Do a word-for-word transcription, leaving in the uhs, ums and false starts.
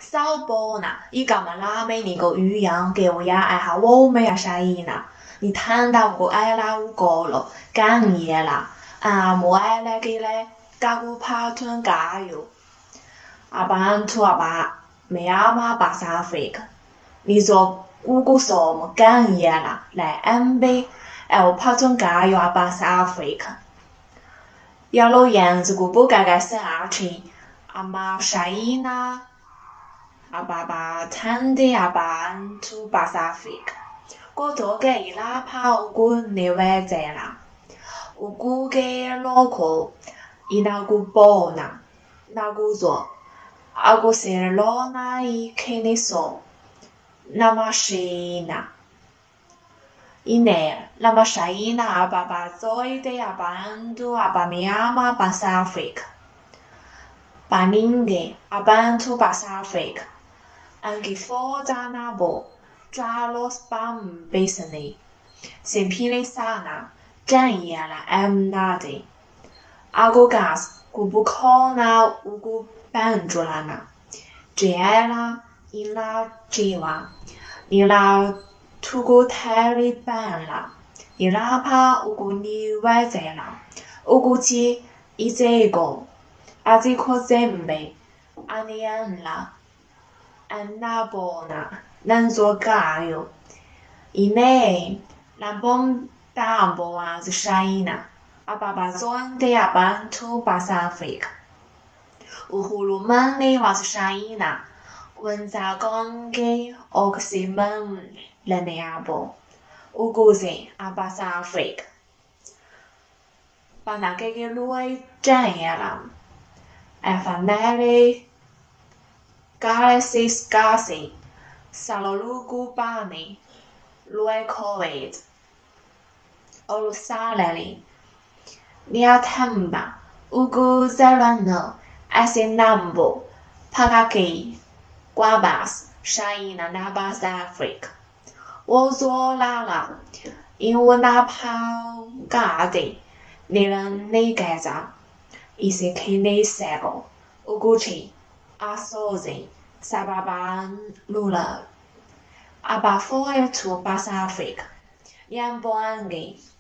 少波呢，伊干嘛拉美那个语言给我呀爱下我们呀啥意呢？你谈到过爱拉乌过了，干业啦，啊，莫爱来给来，加个跑团加油，阿班图阿巴，没阿妈巴萨菲克，你说我个说么干业啦，来安倍，哎我跑团加油阿巴萨菲克，要老样子个不该该生阿去，阿妈啥意呢？阿爸爸谈的阿爸图巴萨菲克，我多给伊拉跑过你外在啦，我估计脑壳伊那个包呢，那个做，阿个是老那伊看你说，那么是呢，伊呢，那么啥伊呢？阿爸爸做一的阿爸图阿爸咪阿妈巴萨菲克，把人个阿爸图巴萨菲克。Anche forza na bo, già lo spam besane. Sempre sana, già la am nade. Ago gas, gubu kona ugu banjulana. Giela, ila jiwa. Ila tugu tari banla. Ila pa ugu ni wazela. Ugu chi izego. Aziko zembe. Anianla. Anna bona, nan zo gaio. Ine, la bom dambo a shaina. Ababa zon de abantu Pacific. Uhulu mani was shaina. Wenza gonge oximan leneabo. Uguzi Pacific. Banagege lui jayala. Afanere. Galaxy Scarsi, Salolugu Bani, Lue Covid, Olusaleli, Niatamba, Ugu Zerano, Asinambo, Pagaki, Guabas, Shaina Nabas Africa, Wozo Lala, Inwanapau Gadi, Nilan Negaza, Isikini Sego, Uguchi. Asozi, Sababan Lula, Abafoy to Pacific, Yamboangi,